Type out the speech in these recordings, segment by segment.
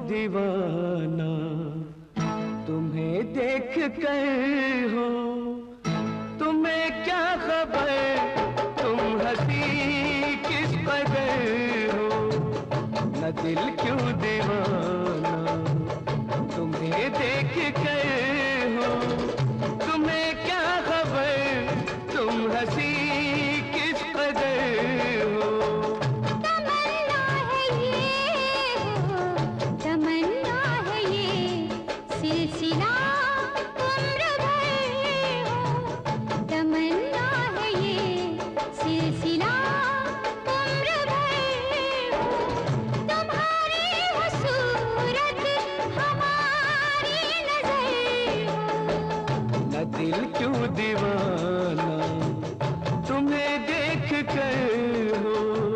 दीवाना, तुम्हें देख कर हो, तुम्हें क्या खबर, तुम हंसी किस कदर हो, न दिल क्यों दीवाना, तुम्हें देख कर हो, तुम्हें क्या खबर, तुम हंसी किस कदर हो। तमन्ना है ये हो, तमन्ना है ये सिलसिला उम्र भर हो, तमन्ना है ये सिलसिला उम्र भर हो, तुम्हारी वो सूरत हमारी नजर हो, न दिल क्यों दीवाना, तुम्हें देख कर हो।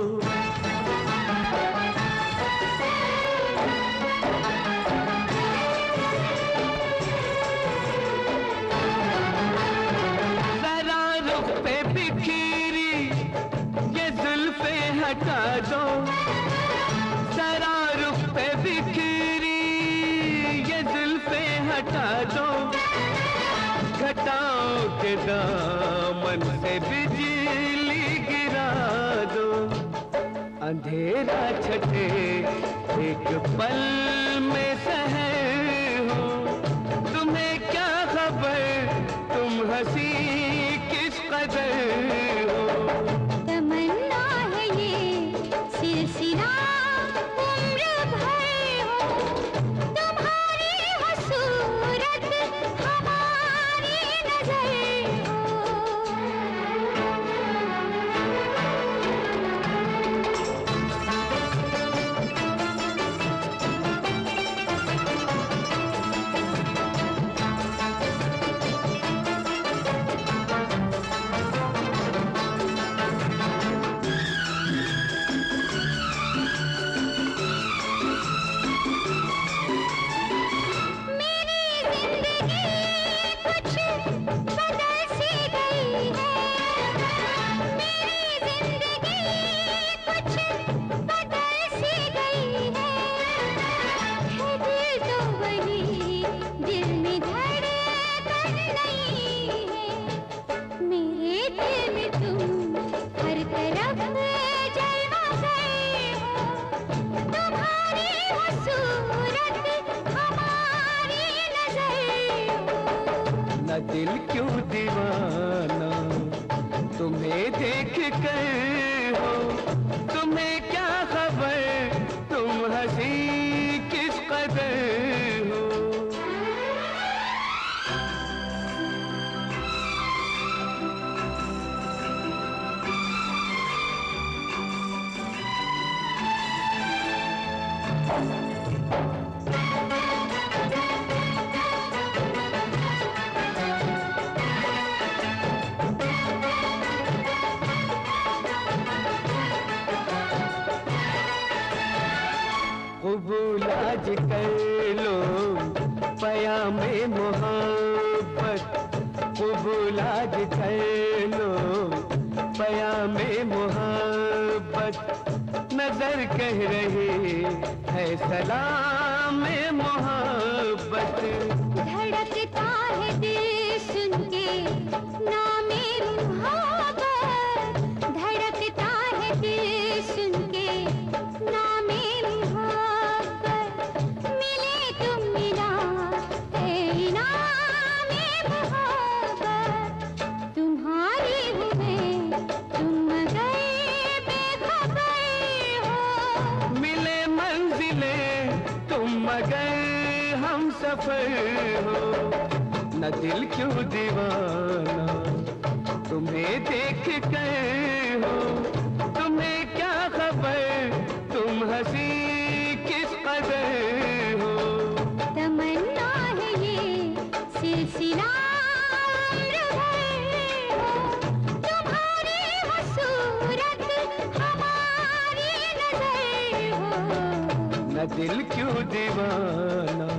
जरा रुख पे बिखरी ये जुल्फे हटा दो, जरा रुख पे बिखरी ये जुल्फे हटा दो, घटाओ के दामन से बिजली गिरा दो, अंधेरा छटे एक पल में सहर हो, तुम्हें क्या खबर, तुम हंसी किस कदर हो। तमन्ना है ये सिलसिला उम्र भर हो, तुम्हारी वो सूरत हमारी नजर हो। न दिल क्यों दीवाना, तुम्हें देख कर हो, तुम्हें क्या खबर, तुम हंसी किस कदर हो। कबूल आज कर लो पयामे मोहब्बत, कबूल आज कर लो पयामे मोहब्बत, नजर कह रही है सलाम मोहब्बत। धड़कता है दिल सुन के नामे मोहब्बत, धड़कता है दिल सुन के नामे मोहब्बत, मिले तुम मिला है इनामे मोहब्बत, तुम्हारी हूँ मैं तुम मगर बेखबर हो, मिले मंजिले तुम मगर हम सफर हो, न दिल क्यों दीवाना, तुम्हें देख कर हो, तुम्हें क्या खबर, तुम हंसी किस कदर हो। तमन्ना है ये सिलसिला उम्र भर हो, तुम्हारी वो सूरत हमारी नजर हो, न दिल क्यों दीवाना,